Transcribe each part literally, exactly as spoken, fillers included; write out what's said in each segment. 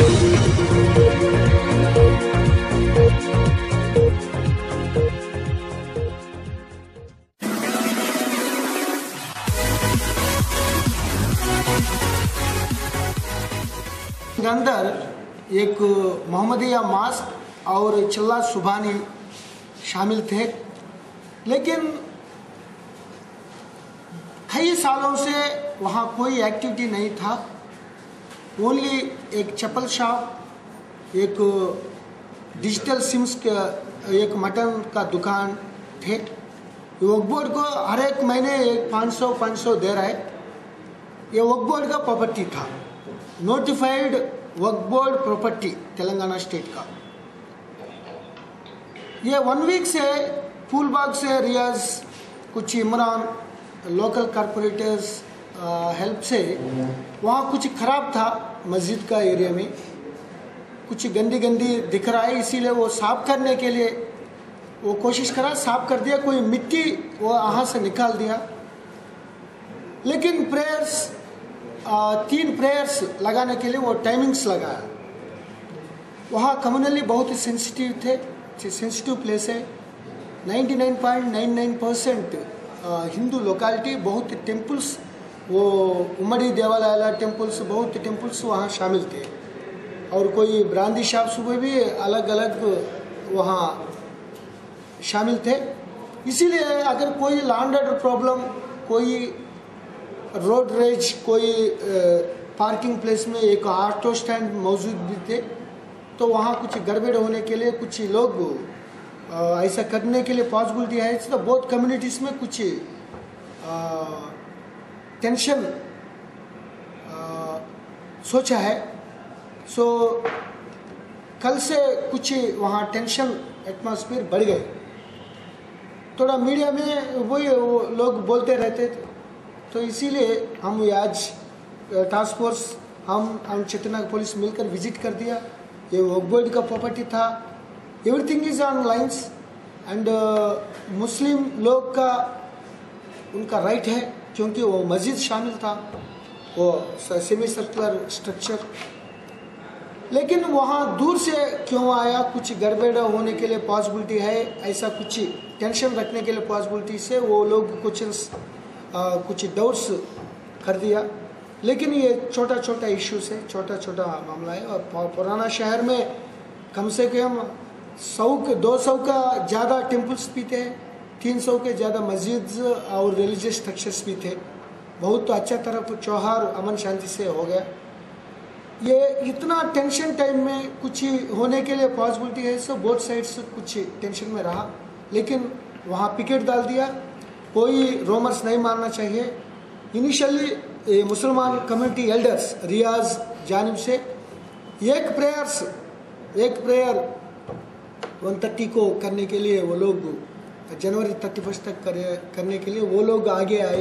अंदर एक मोहम्मदिया मास्क और चिल्ला सुबानी शामिल थे, लेकिन कई सालों से वहाँ कोई एक्टिविटी नहीं था। ओनली एक चप्पल शॉप, एक डिजिटल सिम्स का एक मटन का दुकान थे। वक्फ बोर्ड को हर एक महीने एक पाँच सौ पाँच सौ दे रहा है। ये वक्फ बोर्ड का प्रॉपर्टी था, नोटिफाइड वक्फ बोर्ड प्रॉपर्टी तेलंगाना स्टेट का। ये वन वीक से फूलबाग से रियाज, कुछ इमरान, लोकल कारपोरेटर्स हेल्प से वहाँ कुछ खराब था मस्जिद का एरिया में, कुछ गंदी गंदी दिख रहा है, इसीलिए वो साफ करने के लिए वो कोशिश करा, साफ कर दिया, कोई मिट्टी वो वहाँ से निकाल दिया। लेकिन प्रेयर्स तीन प्रेयर्स लगाने के लिए वो टाइमिंग्स लगाया। वहाँ कम्युनली बहुत ही सेंसिटिव थे, सेंसिटिव प्लेस है। निन्यानवे point nine nine percent Hindu locality, बहुत टेम्पल्स, वो उमड़ी देवालय टेम्पल्स, बहुत टेम्पल्स वहाँ शामिल थे। और कोई ब्रांदी शॉप्स भी अलग अलग वहाँ शामिल थे। इसीलिए अगर कोई लैंड ऑर्डर प्रॉब्लम, कोई रोड रेज, कोई पार्किंग प्लेस में एक ऑटो स्टैंड मौजूद भी थे, तो वहाँ कुछ गड़बड़ होने के लिए कुछ लोग ऐसा करने के लिए पॉसिबिलिटी है। तो बहुत कम्युनिटीज़ में कुछ टेंशन सोचा है। सो कल से कुछ वहाँ टेंशन एटमॉस्फेयर बढ़ गए। थोड़ा मीडिया में वही वो लोग बोलते रहते थे, तो इसीलिए हम आज टास्क फोर्स, हम हम चेतनाग पुलिस मिलकर विजिट कर दिया। ये वक्फ बोर्ड का प्रॉपर्टी था, everything is on lines and मुस्लिम लोग का उनका राइट है, क्योंकि वो मस्जिद शामिल था, वो सेमी सर्कुलर स्ट्रक्चर। लेकिन वहाँ दूर से क्यों आया, कुछ गड़बड़ होने के लिए पॉसिबिलिटी है, ऐसा कुछ टेंशन रखने के लिए पॉसिबिलिटी से वो लोग कुछ आ, कुछ डाउट्स कर दिया। लेकिन ये छोटा छोटा इश्यूज है, छोटा छोटा मामला है। और पुराना शहर में कम से कम सौ के दो सौ का ज़्यादा टेम्पल्स भी थे, तीन सौ के ज़्यादा मस्जिद और रिलीजियस स्ट्रक्चर्स भी थे। बहुत अच्छा तरफ त्योहार अमन शांति से हो गया। ये इतना टेंशन टाइम में कुछ होने के लिए पॉसिबिलिटी है, सो बोथ साइड्स कुछ टेंशन में रहा। लेकिन वहाँ पिकेट डाल दिया, कोई रोमर्स नहीं मारना चाहिए। इनिशियली मुसलमान कम्युनिटी एल्डर्स रियाज जानिब से एक प्रेयर्स एक प्रेयर वन थर्टी को करने के लिए वो लोग जनवरी थर्टी फर्स्ट तक करे, करने के लिए वो लोग आगे आए।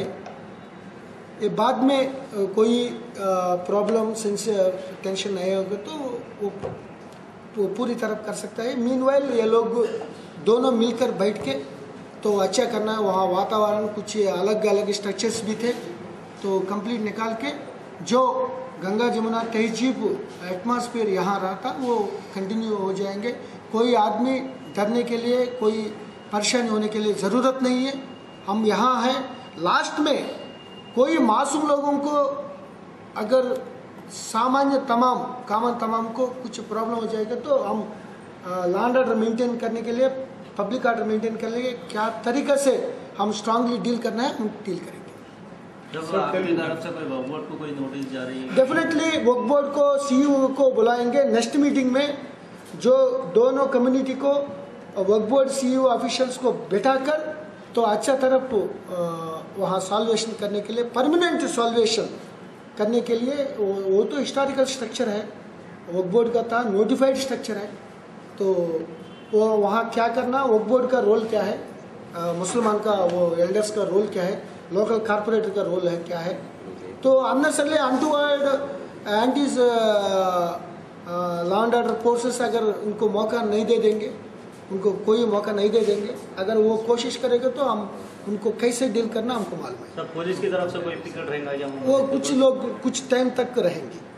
ये बाद में कोई प्रॉब्लम सेंस टेंशन नहीं होगा तो वो, वो पूरी तरफ कर सकता है। मीनवाइल ये लोग दोनों मिलकर बैठ के तो अच्छा करना है। वहाँ वातावरण कुछ अलग अलग स्ट्रक्चर्स भी थे, तो कंप्लीट निकाल के जो गंगा जमुना तहजीब एटमॉस्फेयर यहाँ रहा था वो कंटिन्यू हो जाएंगे। कोई आदमी डरने के लिए, कोई परेशानी होने के लिए ज़रूरत नहीं है। हम यहाँ हैं। लास्ट में कोई मासूम लोगों को अगर सामान्य तमाम कामन तमाम को कुछ प्रॉब्लम हो जाएगा तो हम लैंड ऑर्डर मेंटेन करने के लिए, पब्लिक ऑर्डर मेंटेन करने के लिए क्या तरीके से हम स्ट्रांगली डील करना है हम डील करेंगे। जब आपकी तरफ से कोई वक्फ बोर्ड को कोई नोटिस जा रही है? डेफिनेटली वक्फ बोर्ड को सीईओ को बुलाएंगे नेक्स्ट मीटिंग में, जो दोनों कम्युनिटी को वक्फ बोर्ड सीईओ ऑफिशियल्स को बैठाकर तो अच्छा तरफ वहाँ सॉल्वेशन करने के लिए, परमानेंट सॉल्वेशन करने के लिए, वो, वो तो हिस्टोरिकल स्ट्रक्चर है, वक्फ बोर्ड का था, नोटिफाइड स्ट्रक्चर है, तो वो वहाँ क्या करना, वक्फ बोर्ड का रोल क्या है, आ, मुसलमान का वो एल्डर्स का रोल क्या है, लोकल कारपोरेटर का रोल है क्या है। तो अननेसेसरली अनटूवर्ड एंटीज लैंड ऑर्डर फोर्सेस अगर उनको मौका नहीं दे देंगे, उनको कोई मौका नहीं दे देंगे, अगर वो कोशिश करेंगे तो हम उनको कैसे डील करना हमको मालूम है। पुलिस की तरफ से कोई पिकेट रहेगा या वो कुछ लोग कुछ टाइम तक रहेंगे।